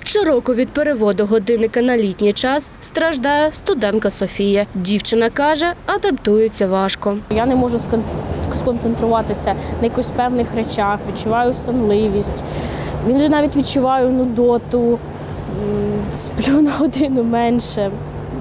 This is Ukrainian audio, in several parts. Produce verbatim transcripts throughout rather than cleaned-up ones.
Щороку від переводу годинника на літній час страждає студентка Софія. Дівчина каже, адаптується важко. Я не можу сконцентруватися на якихось певних речах, відчуваю сонливість. Він навіть відчуваю нудоту, сплю на годину менше.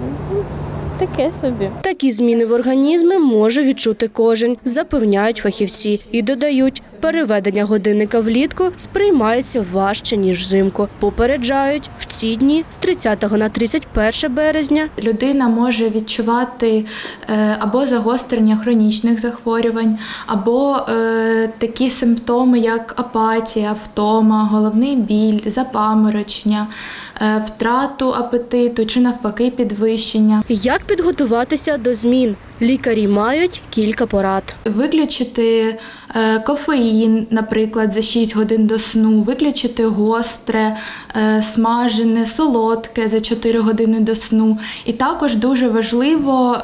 Таке собі. Такі зміни в організмі може відчути кожен, запевняють фахівці. І додають, переведення годинника влітку сприймається важче, ніж взимку. Попереджають, в ці дні з тридцятого на тридцять перше березня людина може відчувати або загострення хронічних захворювань, або е, такі симптоми, як апатія, втома, головний біль, запаморочення, е, втрату апетиту чи навпаки підвищення. Як підготуватися до змін? Лікарі мають кілька порад. Виключити кофеїн, наприклад, за шість годин до сну, виключити гостре, смажене, солодке за чотири години до сну. І також дуже важливо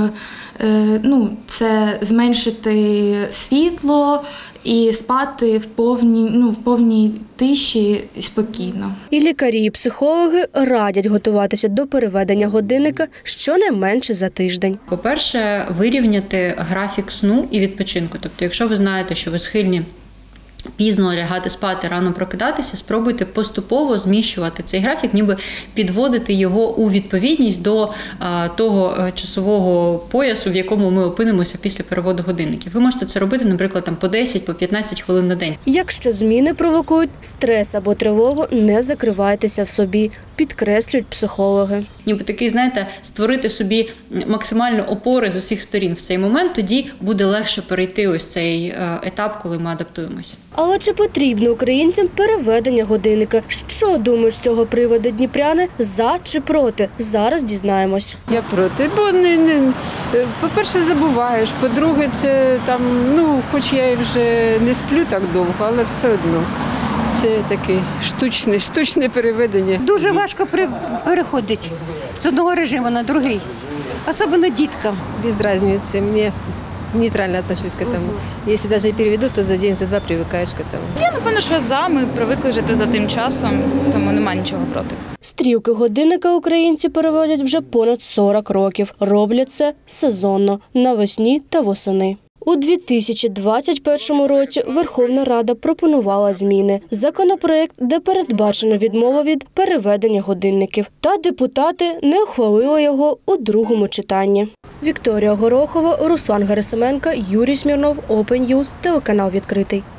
ну, це зменшити світло і спати в повній, ну, в повній тиші і спокійно. І лікарі, і психологи радять готуватися до переведення годинника щонайменше за тиждень. По-перше, вирівняти графік сну і відпочинку. Тобто, якщо ви знаєте, що ви схильні пізно лягати спати, рано прокидатися, спробуйте поступово зміщувати цей графік, ніби підводити його у відповідність до а, того часового поясу, в якому ми опинимося після переводу годинників. Ви можете це робити, наприклад, там по десять, по п'ятнадцять хвилин на день. Якщо зміни провокують стрес або тривогу, не закривайтеся в собі, підкреслюють психологи. Ніби такий, знаєте, створити собі максимальну опору з усіх сторін в цей момент, тоді буде легше перейти ось цей етап, коли ми адаптуємося. Але чи потрібно українцям переведення годинника? Що думають з цього приводу дніпряни? За чи проти? Зараз дізнаємось. Я проти, бо не, не по-перше, забуваєш, по-друге, це там, ну, хоч я і вже не сплю так довго, але все одно. Це таке штучне, штучне переведення. Дуже важко переходити з одного режиму на другий, особливо діткам. Без різниці, мені нейтрально отношусь к этому. Якщо навіть і переведуть, то за день, за два привикаєш к этому. Я, напевно, що за, ми привикли жити за тим часом, тому немає нічого проти. Стрілки годинника українці переводять вже понад сорок років. Роблять це сезонно, навесні та восени. У дві тисячі двадцять першому році Верховна Рада пропонувала зміни. Законопроект, де передбачена відмова від переведення годинників. Та депутати не ухвалили його у другому читанні. Вікторія Горохова, Руслан Герасименко, Юрій Смірнов, Open News, телеканал «Відкритий».